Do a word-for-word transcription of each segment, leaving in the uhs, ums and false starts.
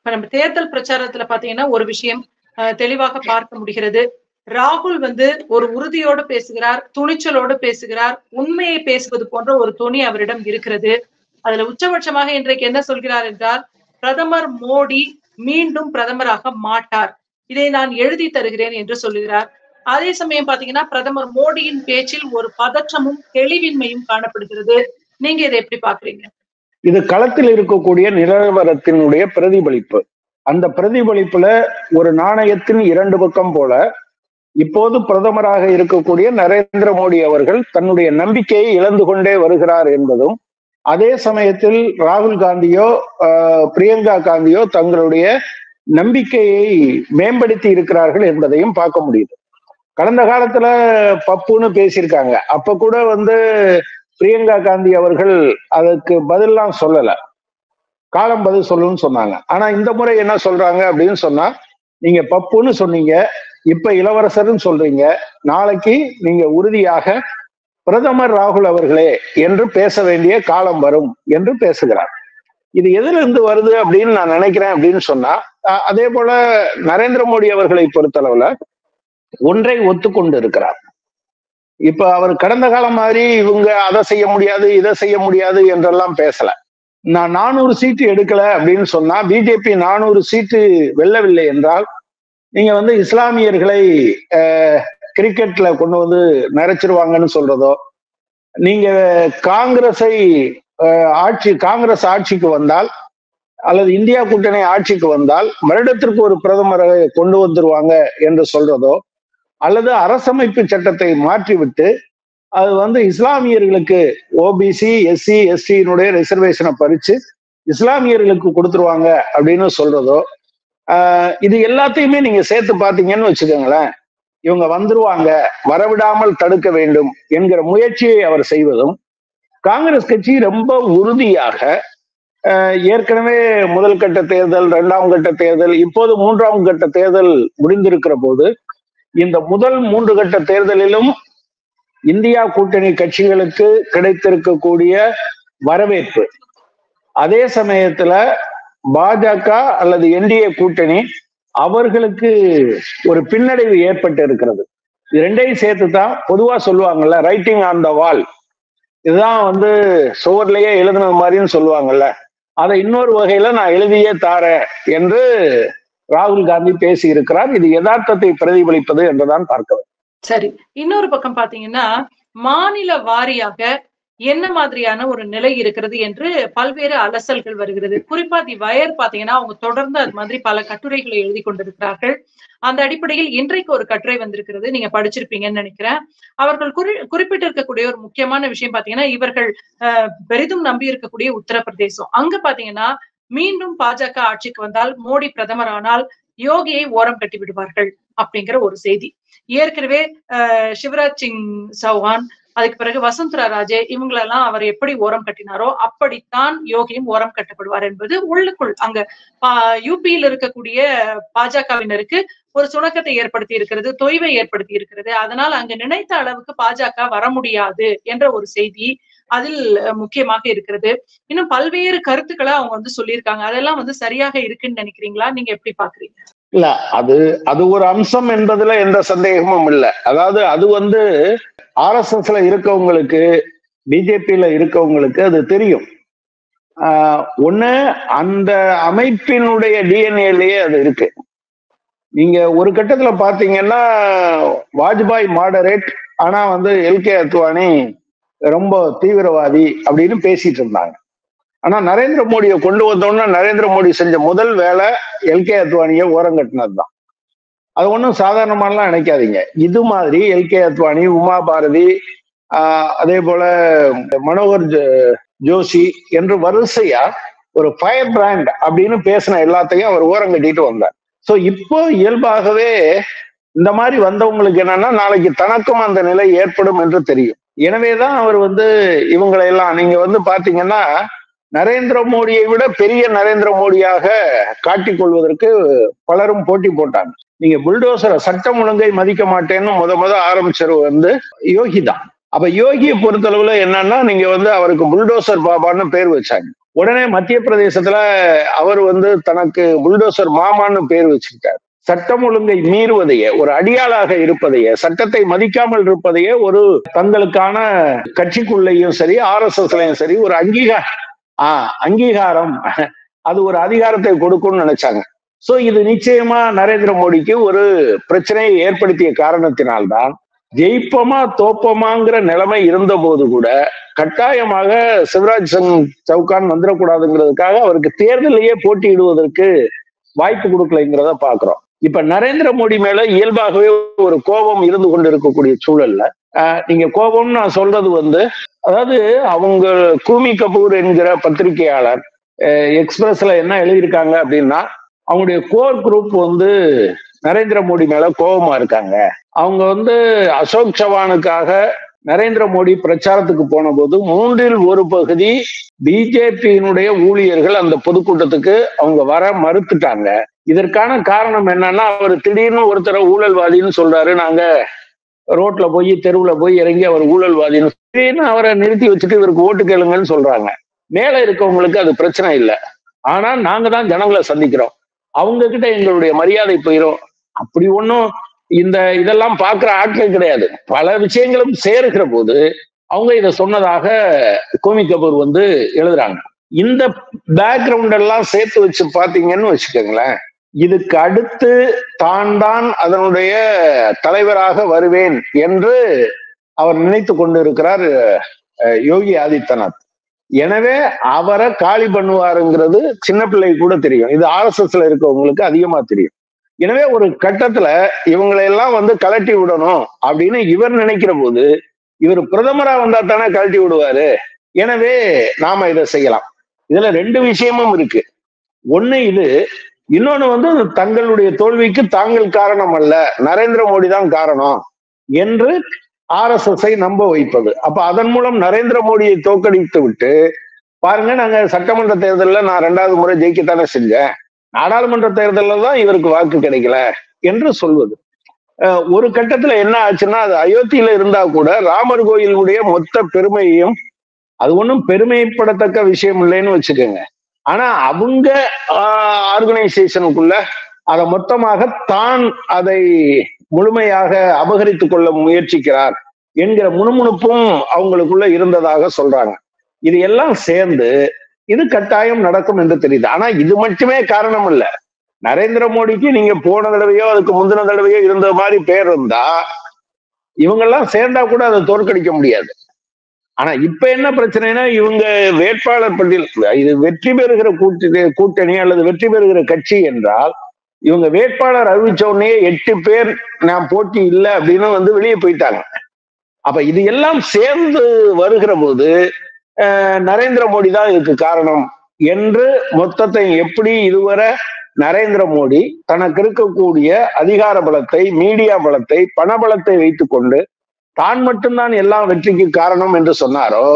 இப்ப நம்ம தேர்தல் பிரச்சாரத்துல பாத்தீங்கன்னா ஒரு விஷயம் அஹ், தெளிவாக பார்க்க முடிகிறது. ராகுல் வந்து ஒரு உறுதியோடு பேசுகிறார், துணிச்சலோடு பேசுகிறார், உண்மையை பேசுவது போன்ற ஒரு துணி அவரிடம் இருக்கிறது. அதுல உச்சபட்சமாக இன்றைக்கு என்ன சொல்கிறார் என்றால், பிரதமர் மோடி மீண்டும் பிரதமராக மாட்டார். இதை நான் எழுதி தருகிறேன் என்று சொல்லுகிறார். அதே சமயம் பாத்தீங்கன்னா, பிரதமர் மோடியின் பேச்சில் ஒரு பதற்றமும், தெளிவின்மையும் காணப்படுகிறது. நீங்க இதை எப்படி பாக்குறீங்க? இது களத்தில் இருக்கக்கூடிய நிலவரத்தினுடைய பிரதிபலிப்பு. அந்த பிரதிபலிப்புல ஒரு நாணயத்தின் இரண்டு பக்கம் போல இப்போது பிரதமராக இருக்கக்கூடிய நரேந்திர மோடி அவர்கள் தன்னுடைய நம்பிக்கையை இழந்து கொண்டே வருகிறார் என்பதும், அதே சமயத்தில் ராகுல் காந்தியோ பிரியங்கா காந்தியோ தங்களுடைய நம்பிக்கையை மேம்படுத்தி இருக்கிறார்கள் என்பதையும் பார்க்க முடியுது. கடந்த காலத்துல பப்புன்னு பேசியிருக்காங்க. அப்ப கூட வந்து பிரியங்கா காந்தி அவர்கள் அதுக்கு பதிலாம் சொல்லல, காலம் பதில் சொல்லுன்னு சொன்னாங்க. ஆனா இந்த முறை என்ன சொல்றாங்க அப்படின்னு சொன்னா, நீங்க பப்புன்னு சொன்னீங்க, இப்ப இளவரசர்னு சொல்றீங்க, நாளைக்கு நீங்க உறுதியாக பிரதமர் ராகுல் அவர்களே என்று பேச வேண்டிய காலம் வரும் என்று பேசுகிறார். இது எதுல இருந்து வருது அப்படின்னு நான் நினைக்கிறேன் அப்படின்னு சொன்னா, அதே போல நரேந்திர மோடி அவர்களை பொறுத்தளவுல ஒன்றை ஒத்துக்கொண்டு இருக்கிறார். இப்ப அவர் கடந்த காலம் மாதிரி இவங்க அதை செய்ய முடியாது இதை செய்ய முடியாது என்றெல்லாம் பேசல. நான் நானூறு சீட்டு எடுக்கல அப்படின்னு சொன்னா, பிஜேபி நானூறு சீட்டு வெல்லவில்லை என்றால் நீங்க வந்து இஸ்லாமியர்களை அஹ் கிரிக்கெட்ல கொண்டு வந்து நிறைச்சிருவாங்கன்னு சொல்றதோ, நீங்க காங்கிரஸை ஆட்சி காங்கிரஸ் ஆட்சிக்கு வந்தால் அல்லது இந்தியா கூட்டணி ஆட்சிக்கு வந்தால் வருடத்திற்கு ஒரு பிரதமரை கொண்டு வந்துருவாங்க என்று சொல்றதோ, அல்லது அரசமைப்பு சட்டத்தை மாற்றிவிட்டு அது வந்து இஸ்லாமியர்களுக்கு ஓபிசி எஸ்சி எஸ்டியினுடைய ரிசர்வேஷனை பறிச்சு இஸ்லாமியர்களுக்கு கொடுத்துருவாங்க அப்படின்னு சொல்றதோ, ஆஹ் இது எல்லாத்தையுமே நீங்க சேர்த்து பார்த்தீங்கன்னு வச்சுக்கோங்களேன், இவங்க வந்துருவாங்க, வரவிடாமல் தடுக்க வேண்டும் என்கிற முயற்சியை அவர் செய்வதும், காங்கிரஸ் கட்சி ரொம்ப உறுதியாக ஏற்கனவே முதல் கட்ட தேர்தல், இரண்டாம் கட்ட தேர்தல், இப்போது மூன்றாம் கட்ட தேர்தல் முடிந்திருக்கிற போது இந்த முதல் மூன்று கட்ட தேர்தலிலும் இந்தியா கூட்டணி கட்சிகளுக்கு கிடைத்திருக்கக்கூடிய வரவேற்பு, அதே சமயத்துல பாஜக அல்லது என்டிஏ கூட்டணி அவர்களுக்கு ஒரு பின்னடைவு ஏற்பட்டு இருக்கிறது. இது ரெண்டையும் சேர்த்து தான் பொதுவா சொல்லுவாங்கல்ல, ரைட்டிங் ஆன் த வால், இதுதான் வந்து சுவர்லயே எழுதுனது மாதிரின்னு சொல்லுவாங்கல்ல, அதை இன்னொரு வகையில நான் எழுதியே தாரேன் என்று ராகுல் காந்தி பேசி இருக்கிறார். இது யதார்த்தத்தை பிரதிபலிப்பது என்றுதான் பார்க்கிறேன். சரி, இன்னொரு பக்கம் பாத்தீங்கன்னா மாநில வாரியாக என்ன மாதிரியான ஒரு நிலை இருக்கிறது என்று பல்வேறு அலசல்கள் வருகிறது. குறிப்பா தி வயர் பாத்தீங்கன்னா அவங்க தொடர்ந்து அது மாதிரி பல கட்டுரைகளை எழுதி கொண்டிருக்கிறார்கள். அந்த அடிப்படையில் இன்றைக்கு ஒரு கட்டுரை வந்திருக்கிறது, நீங்க படிச்சிருப்பீங்கன்னு நினைக்கிறேன். அவர்கள் குறி குறிப்பிட்டிருக்கக்கூடிய ஒரு முக்கியமான விஷயம் பாத்தீங்கன்னா, இவர்கள் அஹ் பெரிதும் நம்பி இருக்கக்கூடிய உத்தரப்பிரதேசம், அங்க பாத்தீங்கன்னா மீண்டும் பாஜக ஆட்சிக்கு வந்தால், மோடி பிரதமர் ஆனால் யோகியை ஓரம் கட்டி விடுவார்கள் அப்படிங்கிற ஒரு செய்தி. ஏற்கனவே அஹ் சிவராஜ் சிங் சௌஹான், அதுக்கு பிறகு வசுந்தரா ராஜே, இவங்களெல்லாம் அவர் எப்படி ஓரம் கட்டினாரோ அப்படித்தான் யோகியும் ஓரம் கட்டப்படுவார் என்பது உள்ளுக்குள் அங்க யூபியில் இருக்கக்கூடிய பாஜகவினருக்கு ஒரு சுணக்கத்தை ஏற்படுத்தி இருக்கிறது, தொய்வை ஏற்படுத்தி இருக்கிறது. அதனால் அங்க நினைத்த அளவுக்கு பாஜக வர முடியாது என்ற ஒரு செய்தி அதில் முக்கியமாக இருக்கிறது. இன்னும் பல்வேறு கருத்துக்களை அவங்க வந்து சொல்லியிருக்காங்க. அதெல்லாம் வந்து சரியாக இருக்குன்னு நினைக்கிறீங்களா? நீங்க எப்படி பாக்குறீங்க? இல்ல, அது அது ஒரு அம்சம் என்பதுல எந்த சந்தேகமும் இல்லை. அதாவது அது வந்து ஆர் எஸ் எஸ்ல இருக்கவங்களுக்கு, பிஜேபியில இருக்கவங்களுக்கு அது தெரியும். ஆஹ் ஒண்ணு, அந்த அமைப்பினுடைய டிஎன்ஏலயே அது இருக்கு. நீங்க ஒரு கட்டத்துல பாத்தீங்கன்னா வாஜ்பாய் மாடரேட், ஆனா வந்து எல் கே அத்வானி ரொம்ப தீவிரவாதி அப்படின்னு பேசிட்டு இருந்தாங்க. ஆனா நரேந்திர மோடியை கொண்டு வந்தோம்னா நரேந்திர மோடி செஞ்ச முதல் வேலை எல் கே அத்வானியை ஓரம் கட்டினது தான். அது ஒன்றும் சாதாரணமானலாம் நினைக்காதீங்க. இது மாதிரி எல் கே அத்வானி, உமா பாரதி, ஆஹ் அதே போல மனோகர் ஜோஷி என்று வரிசையா ஒரு ஃபயர் பிராண்ட் அப்படின்னு பேசின எல்லாத்தையும் அவர் ஓரம் கட்டிட்டு வந்தார். ஸோ இப்போ இயல்பாகவே இந்த மாதிரி வந்தவங்களுக்கு என்னன்னா நாளைக்கு தனக்கும் அந்த நிலை ஏற்படும் என்று தெரியும். எனவேதான் அவர் வந்து இவங்களை எல்லாம் நீங்க வந்து பாத்தீங்கன்னா நரேந்திர மோடியை விட பெரிய நரேந்திர மோடியாக காட்டிக் கொள்வதற்கு பலரும் போட்டி போட்டாங்க. நீங்க புல்டோசரை, சட்டம் ஒழுங்கை மதிக்க மாட்டேன்னு முத முத ஆரம்பிச்சவர் வந்து யோகி தான். அப்ப யோகியை பொறுத்தளவுல என்னன்னா, நீங்க வந்து அவருக்கு புல்டோசர் பாபான்னு பேர் வச்சாங்க. உடனே மத்திய பிரதேசத்துல அவர் வந்து தனக்கு புல்டோசர் மாமான்னு பேர் வச்சுக்கிட்டார். சட்டம் ஒழுங்கை மீறுவதையே, ஒரு அடியாளாக இருப்பதையே, சட்டத்தை மதிக்காமல் இருப்பதையே ஒரு தங்களுக்கான கட்சிக்குள்ளேயும் சரி ஆர் எஸ் எஸ்லயும் சரி ஒரு அங்கீகார ஆஹ் அங்கீகாரம், அது ஒரு அதிகாரத்தை கொடுக்கும்னு நினைச்சாங்க. சோ இது நிச்சயமா நரேந்திர மோடிக்கு ஒரு பிரச்சனையை ஏற்படுத்திய காரணத்தினால்தான் ஜெயிப்போமா தோப்போமாங்கிற நிலைமை இருந்த போது கூட கட்டாயமாக சிவராஜ் சிங் சவுகான் வந்துடக்கூடாதுங்கிறதுக்காக அவருக்கு தேர்தலையே போட்டியிடுவதற்கு வாய்ப்பு கொடுக்கலைங்கிறத பாக்குறோம். இப்ப நரேந்திர மோடி மேல இயல்பாகவே ஒரு கோபம் இருந்து கொண்டு இருக்கக்கூடிய சூழல்ல ஆஹ் நீங்க கோபம்னு நான் சொல்றது வந்து, அதாவது அவங்க கூமி கபூர் என்கிற பத்திரிகையாளர் எக்ஸ்பிரஸ்ல என்ன எழுதியிருக்காங்க அப்படின்னா, அவங்களுடைய கோர் குரூப் வந்து நரேந்திர மோடி மேல கோபமா இருக்காங்க. அவங்க வந்து அசோக் சவானுக்காக நரேந்திர மோடி பிரச்சாரத்துக்கு போன போது மூன்றில் ஒரு பகுதி பிஜேபியினுடைய ஊழியர்கள் அந்த பொதுக்கூட்டத்துக்கு அவங்க வர மறுத்துட்டாங்க. இதற்கான காரணம் என்னன்னா, அவர் திடீர்னு ஒருத்தர ஊழல்வாதின்னு சொல்றாரு. நாங்க ரோட்ல போய் தெருவுல போய் இறங்கி அவர் ஊழல்வாதின்னு திடீர்னு அவரை நிறுத்தி வச்சுட்டு இவருக்கு ஓட்டு கேளுங்கன்னு சொல்றாங்க. மேல இருக்கவங்களுக்கு அது பிரச்சனை இல்லை, ஆனா நாங்க தான் ஜனங்களை சந்திக்கிறோம், அவங்க கிட்ட எங்களுடைய மரியாதை போயிடும். அப்படி ஒன்றும் இந்த இதெல்லாம் பார்க்கிற ஆட்கள் கிடையாது. பல விஷயங்களும் சேருகிற போது அவங்க இதை சொன்னதாக கோமி கபூர் வந்து எழுதுறாங்க. இந்த பேக்ரவுண்ட் எல்லாம் சேர்த்து வச்சு பாத்தீங்கன்னு வச்சுக்கோங்களேன், இதுக்கு அடுத்து தான் தான் அதனுடைய தலைவராக வருவேன் என்று அவர் நினைத்து கொண்டு இருக்கிறார் யோகி ஆதித்யநாத். எனவே அவரை காலி பண்ணுவாருங்கிறது சின்ன பிள்ளை கூட தெரியும், இது ஆர் எஸ் எஸ்ல இருக்கவங்களுக்கு அதிகமா தெரியும். எனவே ஒரு கட்டத்துல இவங்களை எல்லாம் வந்து கலட்டி விடணும் அப்படின்னு இவர் நினைக்கிற போது, இவர் பிரதமரா வந்தா தானே கழட்டி விடுவாரு, எனவே நாம இதை செய்யலாம். இதுல ரெண்டு விஷயமும் இருக்கு. ஒண்ணு இது, இன்னொன்னு வந்து தங்களுடைய தோல்விக்கு தாங்கள் காரணம் அல்ல, நரேந்திர மோடி தான் காரணம் என்று ஆர் எஸ் எஸ் ஐ நம்ப வைப்பது. அப்ப அதன் மூலம் நரேந்திர மோடியை தோற்கடித்து விட்டு, பாருங்க நாங்க சட்டமன்ற தேர்தலில் நான் ரெண்டாவது முறை ஜெயிக்கத்தானே செஞ்சேன், நாடாளுமன்ற தேர்தலில் தான் இவருக்கு வாக்கு கிடைக்கல என்று சொல்வது. ஒரு கட்டத்துல என்ன ஆச்சுன்னா, அது அயோத்தியில இருந்தா கூட ராமர் கோயிலுடைய மொத்த பெருமையையும், அது ஒன்றும் பெருமைப்படத்தக்க விஷயம் இல்லைன்னு வச்சுக்கோங்க, ஆனா அவங்க ஆர்கனைசேஷனுக்குள்ள அதை மொத்தமாக தான் அதை முழுமையாக அபகரித்துக் கொள்ள முயற்சிக்கிறார் என்கிற முணுமுணுப்பும் அவங்களுக்குள்ள இருந்ததாக சொல்றாங்க. இது எல்லாம் சேர்ந்து இது கட்டாயம் நடக்கும் என்று தெரியுது. ஆனா இது மட்டுமே காரணம் இல்ல. நரேந்திர மோடிக்கு நீங்க போன தடவையோ அதுக்கு முந்தின தடவையோ இருந்த மாதிரி பேர் இருந்தா இவங்கெல்லாம் சேர்ந்தா கூட அதை தோற்கடிக்க முடியாது. ஆனா இப்ப என்ன பிரச்சனைனா, இவங்க வேட்பாளர் பட்டியல், இது வெற்றி பெறுகிற கூட்டணி கூட்டணி அல்லது வெற்றி பெறுகிற கட்சி என்றால், இவங்க வேட்பாளர் அறிவிச்ச உடனே எட்டு பேர் நான் போட்டி இல்லை அப்படின்னு வந்து வெளியே போயிட்டாங்க. அப்ப இது எல்லாம் சேர்ந்து வருகிற போது நரேந்திர மோடி தான் இதுக்கு காரணம் என்று மொத்தத்தை, எப்படி இதுவரை நரேந்திர மோடி தனக்கு இருக்கக்கூடிய அதிகார பலத்தை, மீடியா பலத்தை, பண பலத்தை வைத்துக் கொண்டு தான் மட்டும்தான் எல்லாம் வெற்றிக்கு காரணம் என்று சொன்னாரோ,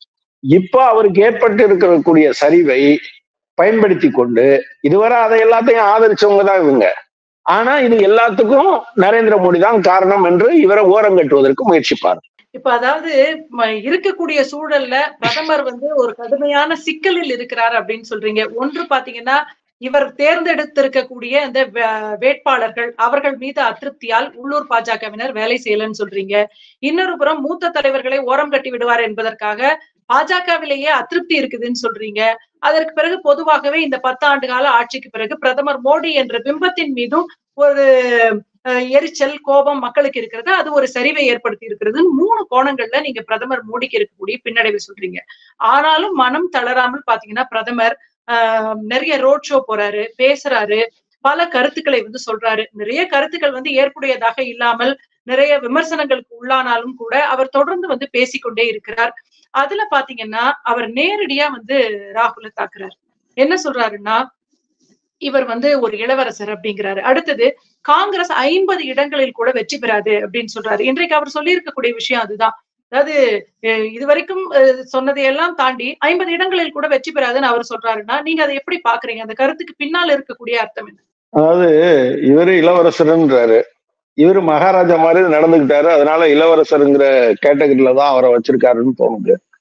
இப்ப அவருக்கு ஏற்பட்டு இருக்கக்கூடிய சரிவை பயன்படுத்தி கொண்டு இதுவரை அதை எல்லாத்தையும் ஆதரிச்சவங்க தான் இவங்க, ஆனா இது எல்லாத்துக்கும் நரேந்திர மோடி தான் காரணம் என்று இவரை ஓரம் கட்டுவதற்கு முயற்சிப்பார். இப்ப அதாவது இருக்கக்கூடிய சூழல்ல பிரதமர் வந்து ஒரு கடுமையான சிக்கலில் இருக்கிறார் அப்படின்னு சொல்றீங்க. ஒன்று பாத்தீங்கன்னா, இவர் தேர்ந்தெடுத்திருக்கக்கூடிய அந்த வேட்பாளர்கள் அவர்கள் மீது அதிருப்தியால் உள்ளூர் பாஜகவினர் வேலை செய்யலன்னு சொல்றீங்க. இன்னொரு புறம் மூத்த தலைவர்களை ஓரம் கட்டி விடுவார் என்பதற்காக பாஜகவிலேயே அதிருப்தி இருக்குதுன்னு சொல்றீங்க. அதற்கு பிறகு பொதுவாகவே இந்த பத்து ஆண்டு கால ஆட்சிக்கு பிறகு பிரதமர் மோடி என்ற பிம்பத்தின் மீதும் ஒரு எரிச்சல், கோபம் மக்களுக்கு இருக்கிறது. அது ஒரு சரிவை ஏற்படுத்தி இருக்கிறது. மூணு கோணங்கள்ல நீங்க பிரதமர் மோடிக்கு இருக்கக்கூடிய பின்னடைவு சொல்றீங்க. ஆனாலும் மனம் தளராமல் பாத்தீங்கன்னா பிரதமர் ஆஹ் நிறைய ரோட் ஷோ போறாரு, பேசுறாரு, பல கருத்துக்களை வந்து சொல்றாரு. நிறைய கருத்துக்கள் வந்து ஏற்புடையதாக இல்லாமல் நிறைய விமர்சனங்களுக்கு உள்ளானாலும் கூட அவர் தொடர்ந்து வந்து பேசிக்கொண்டே இருக்கிறார். அதுல பாத்தீங்கன்னா அவர் நேரடியா வந்து ராகுல தாக்குறாரு. என்ன சொல்றாருன்னா, இவர் வந்து ஒரு இளவரசர் அப்படிங்கிறாரு. அடுத்தது காங்கிரஸ் ஐம்பது இடங்களில் கூட வெற்றி பெறாது அப்படின்னு சொல்றாரு. இன்றைக்கு அவர் சொல்லி இருக்கக்கூடிய விஷயம் அதுதான். அதாவது இதுவரைக்கும் சொன்னதையெல்லாம் தாண்டி ஐம்பது இடங்களில் கூட வெற்றி பெறாதுன்னு அவர் சொல்றாருன்னா, நீங்க அதை எப்படி பாக்குறீங்க? அந்த கருத்துக்கு பின்னால் இருக்கக்கூடிய அர்த்தம் என்ன? அதாவது இவரு இளவரசர்ன்றாரு, இவரு மகாராஜா மாதிரி நடந்துகிட்டாரு, அதனால இளவரசருங்கிற கேட்டகரியில தான் அவரை வச்சிருக்காருன்னு தோணுது.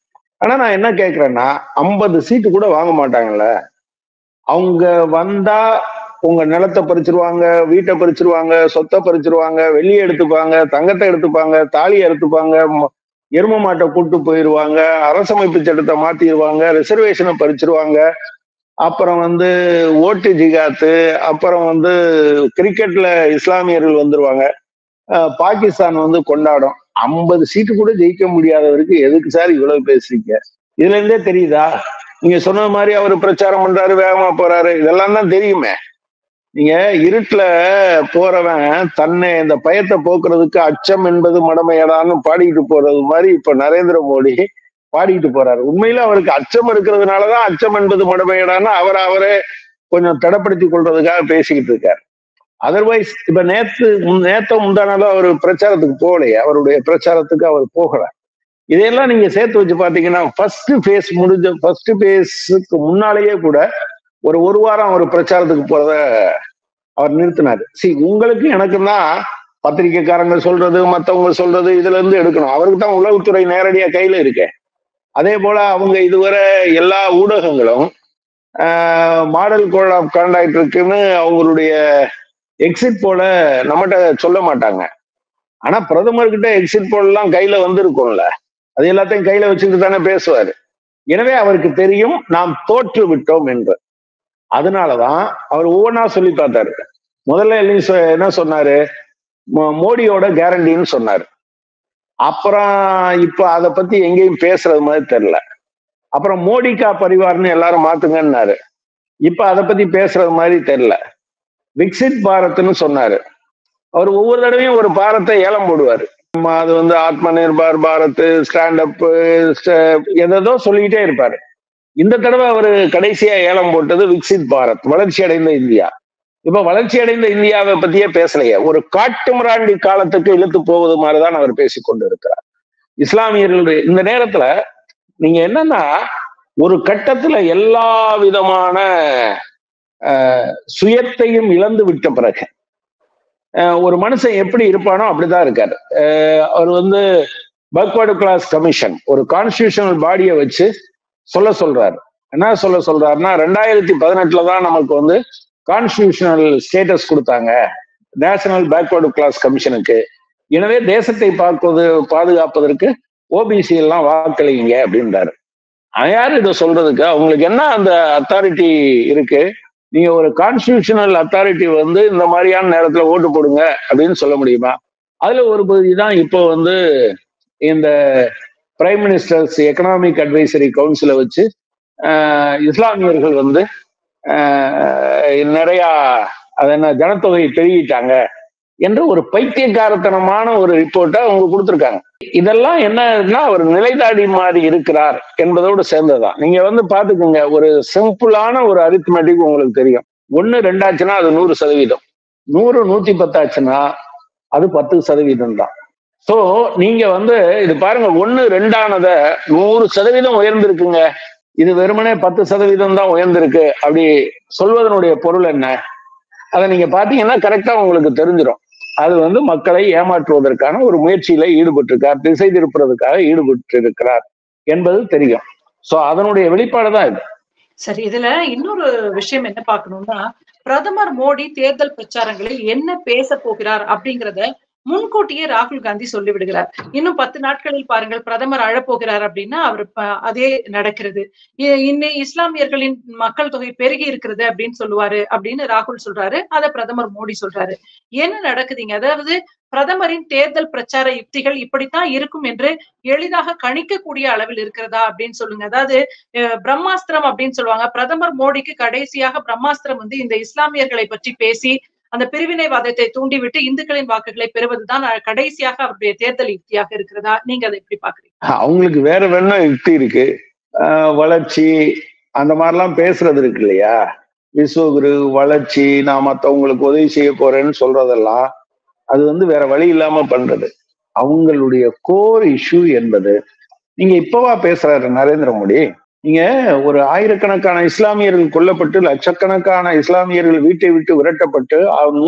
ஆனா நான் என்ன கேக்குறேன்னா, ஐம்பது சீட்டு கூட வாங்க மாட்டாங்கல்ல. அவங்க வந்தா உங்க நிலத்தை பறிச்சிருவாங்க, வீட்டை பறிச்சிருவாங்க, சொத்தை பறிச்சிருவாங்க, வெள்ளியை எடுத்துப்பாங்க, தங்கத்தை எடுத்துப்பாங்க, தாலியை எடுத்துப்பாங்க, எரும மாட்டை கூட்டு போயிருவாங்க, அரசமைப்பு சட்டத்தை மாத்திடுவாங்க, ரிசர்வேஷனை பறிச்சிருவாங்க. அப்புறம் வந்து ஓட்டு ஜிகாத்து, அப்புறம் வந்து கிரிக்கெட்ல இஸ்லாமியர்கள் வந்துருவாங்க. பாகிஸ்தான் வந்து கொண்டாடும். ஐம்பது சீட்டு கூட ஜெயிக்க முடியாதவருக்கு எதுக்கு சார் இவ்வளவு பேசுறீங்க? இதுல இருந்தே தெரியுதா? நீங்க சொன்ன மாதிரி அவரு பிரச்சாரம் பண்றாரு, வேகமா போறாரு, இதெல்லாம் தான் தெரியுமே. நீங்க இருட்டுல போறவன் தன்னை இந்த பயத்தை போக்குறதுக்கு அச்சம் என்பது மடமையடான்னு பாடிக்கிட்டு போறது மாதிரி இப்ப நரேந்திர மோடி பாடிக்கிட்டு போறாரு. உண்மையில அவருக்கு அச்சம் இருக்கிறதுனாலதான் அச்சம் என்பது மடமையடான்னு அவரை அவரே கொஞ்சம் தடப்படுத்தி கொள்றதுக்காக பேசிக்கிட்டு இருக்காரு. அதர்வைஸ் இப்ப நேத்து நேத்த முந்தானாலும் அவர் பிரச்சாரத்துக்கு போகலையே, அவருடைய பிரச்சாரத்துக்கு அவர் போகல. இதையெல்லாம் நீங்க சேர்த்து வச்சு பாத்தீங்கன்னா ஃபர்ஸ்ட் பேஸ் முடிஞ்ச ஃபர்ஸ்ட் பேஸுக்கு முன்னாலேயே கூட ஒரு ஒரு வாரம் அவர் பிரச்சாரத்துக்கு போறத அவர் நிறுத்தினாரு. சி உங்களுக்கு எனக்கும் தான் பத்திரிகைக்காரங்க சொல்றது மத்தவங்க சொல்றது இதுல இருந்து எடுக்கணும். அவருக்கு தான் உளவுத்துறை நேரடியா கையில இருக்கு. அதே போல அவங்க இதுவரை எல்லா ஊடகங்களும் ஆஹ் மாடல் கோட் ஆஃப் கான்டாக்ட் இருக்குன்னு அவங்களுடைய எக்ஸிட் போல நம்மகிட்ட சொல்ல மாட்டாங்க. ஆனா பிரதமர்கிட்ட எக்ஸிட் போல் எல்லாம் கையில வந்திருக்கும்ல, அது எல்லாத்தையும் கையில வச்சுட்டு தானே பேசுவாரு. எனவே அவருக்கு தெரியும் நாம் தோற்று விட்டோம் என்று. அதனாலதான் அவர் ஒவ்வொன்றா சொல்லி பார்த்தாரு. முதல்ல என்ன சொன்னாரு, மோடியோட கேரண்டின்னு சொன்னாரு. அப்புறம் இப்ப அதை பத்தி எங்கேயும் பேசுறது மாதிரி தெரியல. அப்புறம் மோடிக்கா பரிவார்னு எல்லாரும் மாத்துங்கன்னாரு. இப்ப அதை பத்தி பேசுறது மாதிரி தெரியல. விக்சிட் பாரத்னு சொன்னாரு. அவர் ஒவ்வொரு தடவையும் ஒரு பாரத்தை ஏலம் போடுவாரு. அது வந்து ஆத்ம நிர்பார் பாரத், ஸ்டாண்ட் அப், எதோ சொல்லிக்கிட்டே இருப்பாரு. இந்த தடவை அவரு கடைசியா ஏலம் போட்டது விக்சித் பாரத், வளர்ச்சி அடைந்த இந்தியா. இப்ப வளர்ச்சி அடைந்த இந்தியாவை பத்தியே பேசலையே, ஒரு காட்டு மிராண்டி காலத்துக்கு இழுத்து போவது மாதிரிதான் அவர் பேசிக்கொண்டு இருக்கிறார். இஸ்லாமியர்களுடைய இந்த நேரத்துல நீங்க என்னன்னா, ஒரு கட்டத்துல எல்லா விதமான சுயத்தையும் இழந்து விட்ட பிறகு ஒரு மனுஷன் எப்படி இருப்பானோ அப்படிதான் இருக்காரு. அவர் வந்து பேக்வர்டு கிளாஸ் கமிஷன் ஒரு கான்ஸ்டிடியூஷனல் பாடியை வச்சு சொல்ல சொல்றாரு. என்ன சொல்ல சொல்றாருன்னா, ரெண்டாயிரத்தி பதினெட்டுல தான் நமக்கு வந்து கான்ஸ்டிடியூஷனல் ஸ்டேட்டஸ் கொடுத்தாங்க நேஷனல் பேக்வர்டு கிளாஸ் கமிஷனுக்கு. எனவே தேசத்தை பார்ப்பது பாதுகாப்பதற்கு ஓபிசி எல்லாம் வாக்களிங்க அப்படின்றாரு. யாரு இதை சொல்றதுக்கு? அவங்களுக்கு என்ன அந்த அத்தாரிட்டி இருக்கு? நீங்க ஒரு கான்ஸ்டிடியூஷனல் அத்தாரிட்டி வந்து இந்த மாதிரியான நேரத்துல ஓட்டு போடுங்க அப்படின்னு சொல்ல முடியுமா? அதுல ஒரு பகுதி தான் இப்போ வந்து இந்த பிரைம் மினிஸ்டர்ஸ் எக்கனாமிக் அட்வைசரி கவுன்சிலை வச்சு இஸ்லாமியர்கள் வந்து நிறைய அது என்ன ஜனத்தொகை பெருகிட்டாங்க என்று ஒரு பைத்தியக்காரத்தனமான ஒரு ரிப்போர்ட்டை அவங்க கொடுத்துருக்காங்க. இதெல்லாம் என்னன்னா அவர் நிலைதாடி மாதிரி இருக்கிறார் என்பதோடு சேர்ந்ததுதான். நீங்க வந்து பாத்துக்கோங்க, ஒரு சிம்பிளான ஒரு அரித்மெட்டிக் உங்களுக்கு தெரியும். ஒண்ணு ரெண்டாச்சுன்னா அது நூறு சதவீதம், நூறு நூத்தி பத்தாச்சுன்னா அது பத்து சதவீதம் தான். சோ நீங்க வந்து இது பாருங்க, ஒண்ணு ரெண்டானத நூறு சதவீதம் உயர்ந்திருக்குங்க, இது வெறுமனே பத்து சதவீதம் தான் உயர்ந்திருக்கு அப்படி சொல்வதனுடைய பொருள் என்ன? அதை நீங்க பாத்தீங்கன்னா கரெக்டா உங்களுக்கு தெரிஞ்சிடும். அது வந்து மக்களை ஏமாற்றுவதற்கான ஒரு முயற்சியில ஈடுபட்டிருக்கார், திசை திருப்புறதுக்காக ஈடுபட்டு இருக்கிறார் என்பது தெரியும். சோ அதனுடைய வெளிப்பாடுதான் இது. சரி, இதுல இன்னொரு விஷயம் என்ன பார்க்கணும்னா, பிரதமர் மோடி தேர்தல் பிரச்சாரங்களில் என்ன பேச போகிறார் அப்படிங்கிறத முன்கூட்டியே ராகுல் காந்தி சொல்லிவிடுகிறார். இன்னும் பத்து நாட்களில் பாருங்கள் பிரதமர் அழப்போகிறார் அப்படின்னா அவர் அதே நடக்கிறது. இன்னும் இஸ்லாமியர்களின் மக்கள் தொகை பெருகி இருக்கிறது அப்படின்னு சொல்லுவாரு அப்படின்னு ராகுல் சொல்றாரு. அத பிரதமர் மோடி சொல்றாரு. என்ன நடக்குதுங்க? அதாவது பிரதமரின் தேர்தல் பிரச்சார யுக்திகள் இப்படித்தான் இருக்கும் என்று எளிதாக கணிக்கக்கூடிய அளவில் இருக்கிறதா அப்படின்னு சொல்லுங்க. அதாவது பிரம்மாஸ்திரம் அப்படின்னு சொல்லுவாங்க. பிரதமர் மோடிக்கு கடைசியாக பிரம்மாஸ்திரம் வந்து இந்த இஸ்லாமியர்களை பற்றி பேசி அந்த பிரிவினைவாதத்தை தூண்டிவிட்டு இந்துக்களின் வாக்குகளை பெறுவதுதான் கடைசியாக அவருடைய தேர்தல் யுக்தியாக இருக்கிறதா? நீங்க அதை எப்படி பாக்குறீங்க? அவங்களுக்கு வேற வேணா யுக்தி இருக்கு. வளர்ச்சி அந்த மாதிரிலாம் பேசுறது இருக்கு இல்லையா? விஸ்வகுரு, வளர்ச்சி, நான் மத்தவங்களுக்கு உதவி செய்ய போறேன்னு சொல்றதெல்லாம் அது வந்து வேற வழி இல்லாம பண்றது. அவங்களுடைய கோர் இஷ்யூ என்பது நீங்க இப்பவா பேசுறாரு நரேந்திர மோடி? நீங்க ஒரு ஆயிரக்கணக்கான இஸ்லாமியர்கள் கொல்லப்பட்டு லட்சக்கணக்கான இஸ்லாமியர்கள் வீட்டை விட்டு விரட்டப்பட்டு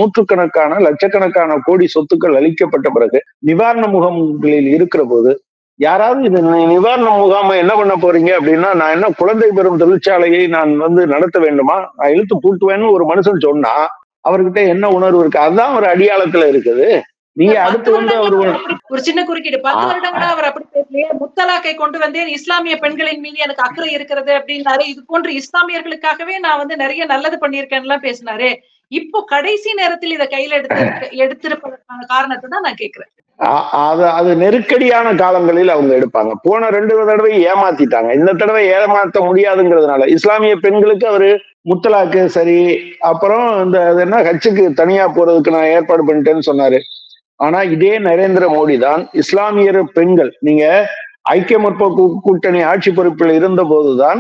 நூற்றுக்கணக்கான லட்சக்கணக்கான கோடி சொத்துக்கள் அளிக்கப்பட்ட பிறகு நிவாரண முகாம்களில் இருக்கிற போது யாராவது இது நிவாரண முகாமை என்ன பண்ண போறீங்க அப்படின்னா, நான் என்ன குழந்தை பெறும் தொழிற்சாலையை நான் வந்து நடத்த வேண்டுமா, நான் இழுத்து பூட்டுவேன்னு ஒரு மனுஷன் சொன்னா அவர்கிட்ட என்ன உணர்வு இருக்கு? அதுதான் ஒரு அடியாளத்துல இருக்குது. நீங்க அடுத்து வந்து அவர் ஒரு சின்ன குறுக்கீடு, பத்து வருடங்களா அவர் அப்படி பேசலையே, முத்தலாக்கை கொண்டு வந்தேன், இஸ்லாமிய பெண்களின் மீது எனக்கு அக்கறை இருக்கிறது அப்படின்னாரு. இது போன்ற இஸ்லாமியர்களுக்காகவே நான் வந்து நிறைய நல்லது பண்ணியிருக்கேன்னு எல்லாம் பேசினாரு. இப்போ கடைசி நேரத்தில் இதை கையில எடுத்து எடுத்திருப்பதற்கான காரணத்தை தான் நான் கேட்கிறேன். அது அது நெருக்கடியான காலங்களில் அவங்க எடுப்பாங்க. போன ரெண்டு தடவை ஏமாத்திட்டாங்க, இந்த தடவை ஏமாத்த முடியாதுங்கிறதுனால இஸ்லாமிய பெண்களுக்கு அவரு முத்தலாக்கு சரி, அப்புறம் இந்த என்ன ஹஜ்ஜுக்கு தனியா போறதுக்கு நான் ஏற்பாடு பண்ணிட்டேன்னு சொன்னாரு. ஆனா இதே நரேந்திர மோடி தான் இஸ்லாமியர் பெண்கள், நீங்க ஐக்கிய முற்போக்கு கூட்டணி ஆட்சி பொறுப்பில் இருந்த போதுதான்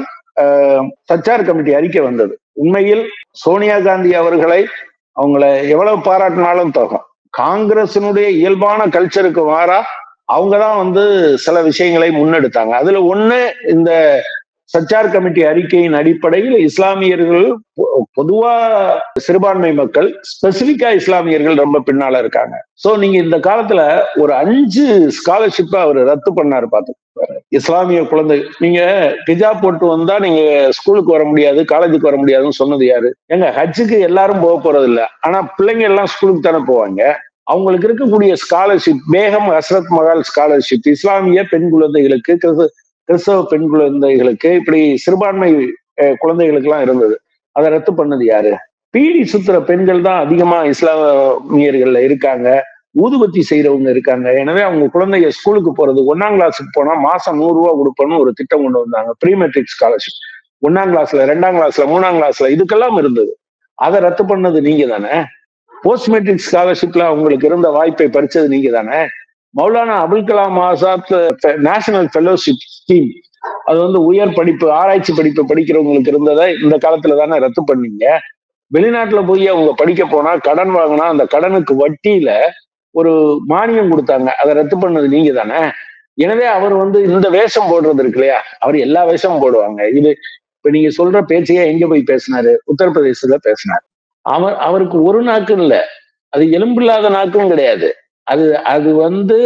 சச்சார் கமிட்டி அறிக்கை வந்தது. உண்மையில் சோனியா காந்தி அவர்களை அவங்கள எவ்வளவு பாராட்டினாலும் தோகம். காங்கிரசினுடைய இயல்பான கல்ச்சருக்கு மாறா அவங்கதான் வந்து சில விஷயங்களை முன்னெடுத்தாங்க. அதுல ஒண்ணு இந்த சச்சார் கமிட்டி அறிக்கையின் அடிப்படையில் இஸ்லாமியர்கள் பொதுவா சிறுபான்மை மக்கள், ஸ்பெசிபிக்கா இஸ்லாமியர்கள் ரொம்ப பின்னால இருக்காங்க. சோ நீங்க இந்த காலத்துல ஒரு அஞ்சு ஸ்காலர்ஷிப்பை அவர் ரத்து பண்ணாரு பார்த்து. இஸ்லாமிய குழந்தை நீங்க ஹிஜாப் போட்டு வந்தா நீங்க ஸ்கூலுக்கு வர முடியாது, காலேஜுக்கு வர முடியாதுன்னு சொன்னது யாரு? எங்க ஹஜ்ஜுக்கு எல்லாரும் போக போறது இல்லை, ஆனா பிள்ளைங்க எல்லாம் ஸ்கூலுக்கு தானே போவாங்க. அவங்களுக்கு இருக்கக்கூடிய ஸ்காலர்ஷிப், பேகம் ஹஸ்ரத் மகால் ஸ்காலர்ஷிப், இஸ்லாமிய பெண் குழந்தைகளுக்கு, கிறிஸ்தவ பெண் குழந்தைகளுக்கு, இப்படி சிறுபான்மை குழந்தைகளுக்கு எல்லாம் இருந்தது. அதை ரத்து பண்ணது யாரு? பீடி சுத்துற பெண்கள் தான் அதிகமா இஸ்லாமியர்கள்ல இருக்காங்க, ஊதுபத்தி செய்யறவங்க இருக்காங்க. எனவே அவங்க குழந்தைங்க ஸ்கூலுக்கு போறது, ஒன்னாம் கிளாஸுக்கு போனா மாசம் நூறு ரூபா கொடுப்போம்னு ஒரு திட்டம் கொண்டு வந்தாங்க, ப்ரீ மெட்ரிக் ஸ்காலர்ஷிப். ஒன்னாம் கிளாஸ்ல, ரெண்டாம் கிளாஸ்ல, மூணாம் கிளாஸ்ல இதுக்கெல்லாம் இருந்தது. அதை ரத்து பண்ணது நீங்க தானே. போஸ்ட் மெட்ரிக் ஸ்காலர்ஷிப்ல அவங்களுக்கு இருந்த வாய்ப்பை பறிச்சது நீங்க தானே. Maulana Abul Kalam Azad national fellowship scheme, அது வந்து உயர் படிப்பு, ஆராய்ச்சி படிப்பு படிக்கிறவங்களுக்கு இருந்ததை இந்த காலத்துல தானே ரத்து பண்ணீங்க. வெளிநாட்டுல போய் அவங்க படிக்க போனா கடன் வாங்கினா அந்த கடனுக்கு வட்டியில ஒரு மானியம் கொடுத்தாங்க, அதை ரத்து பண்ணது நீங்க தானே. எனவே அவர் வந்து இந்த வேஷம் போடுறது இருக்கு இல்லையா, அவர் எல்லா வேஷமும் போடுவாங்க. இது இப்ப நீங்க சொல்ற பேச்சையே எங்க போய் பேசினாரு? உத்தரப்பிரதேசத்துல பேசினார். அவர் அவருக்கு ஒரு நாக்கும் இல்லை, அது எலும்பில்லாத நாக்கும் கிடையாது. அது அது வந்து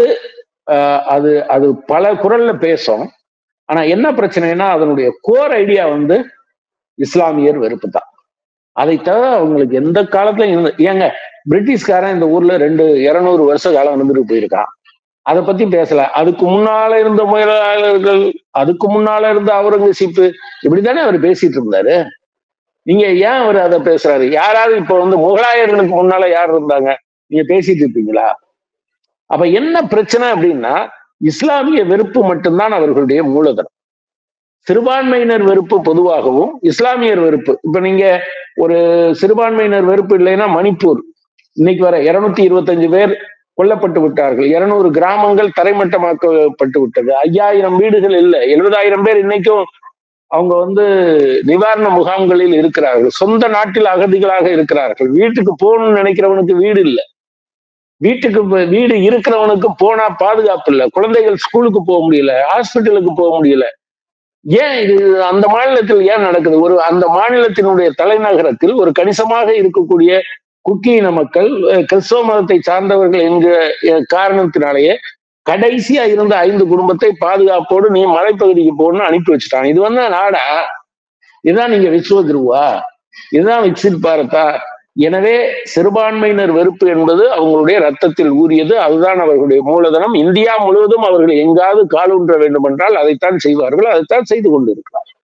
அது அது பல குரல்ல பேசும். ஆனா என்ன பிரச்சனைனா அதனுடைய கோர் ஐடியா வந்து இஸ்லாமியர் வெறுப்பு தான். அதை தவிர அவங்களுக்கு எந்த காலத்துல இருந்து, ஏங்க பிரிட்டிஷ்காரன் இந்த ஊர்ல ரெண்டு இருநூறு வருஷ காலம் இருந்துட்டு போயிருக்கான், அதை பத்தி பேசல. அதுக்கு முன்னால இருந்த முயலாளர்கள், அதுக்கு முன்னால இருந்த அவுரங்கசீப்பு, இப்படித்தானே அவர் பேசிட்டு இருந்தாரு. நீங்க ஏன் அவர் அதை பேசுறாரு? யாராவது இப்ப வந்து முகலாயர்களுக்கு முன்னால யார் இருந்தாங்க, நீங்க பேசிட்டு இருப்பீங்களா? அப்ப என்ன பிரச்சனை அப்படின்னா, இஸ்லாமிய வெறுப்பு மட்டும்தான் அவர்களுடைய மூலதனம். சிறுபான்மையினர் வெறுப்பு பொதுவாகவும், இஸ்லாமியர் வெறுப்பு. இப்ப நீங்க ஒரு சிறுபான்மையினர் வெறுப்பு இல்லைன்னா, மணிப்பூர் இன்னைக்கு வர இருநூத்தி இருபத்தி அஞ்சு பேர் கொல்லப்பட்டு விட்டார்கள், இருநூறு கிராமங்கள் தரைமட்டமாக்கப்பட்டு விட்டது, ஐயாயிரம் வீடுகள் இல்லை, எழுபதாயிரம் பேர் இன்னைக்கும் அவங்க வந்து நிவாரண முகாம்களில் இருக்கிறார்கள், சொந்த நாட்டில் அகதிகளாக இருக்கிறார்கள். வீட்டுக்கு போகணும்னு நினைக்கிறவனுக்கு வீடு இல்லை, வீட்டுக்கு வீடு இருக்கிறவனுக்கு போனா பாதுகாப்பு இல்லை, குழந்தைகள் ஸ்கூலுக்கு போக முடியல, ஹாஸ்பிட்டலுக்கு போக முடியல. ஏன் இது அந்த மாநிலத்தில் ஏன் நடக்குது? ஒரு அந்த மாநிலத்தினுடைய தலைநகரத்தில் ஒரு கணிசமாக இருக்கக்கூடிய குக்கி இன மக்கள், கிறிஸ்தவ மதத்தை சார்ந்தவர்கள் என்கிற காரணத்தினாலேயே கடைசியா இருந்த ஐந்து குடும்பத்தை பாதுகாப்போடு நீ மலைப்பகுதிக்கு போகணும்னு அனுப்பி வச்சுட்டாங்க. இது வந்து நாடா? இதுதான் நீங்க விஸ்வ குருவா? இதுதான் விக்சித் பாரதா? எனவே சிறுபான்மையினர் வெறுப்பு என்பது அவங்களுடைய ரத்தத்தில் ஊறியது, அதுதான் அவர்களுடைய மூலதனம். இந்தியா முழுவதும் அவர்கள் எங்காவது காலூன்ற வேண்டும் என்றால் அதைத்தான் செய்வார்கள், அதைத்தான் செய்து கொண்டிருக்கிறார்.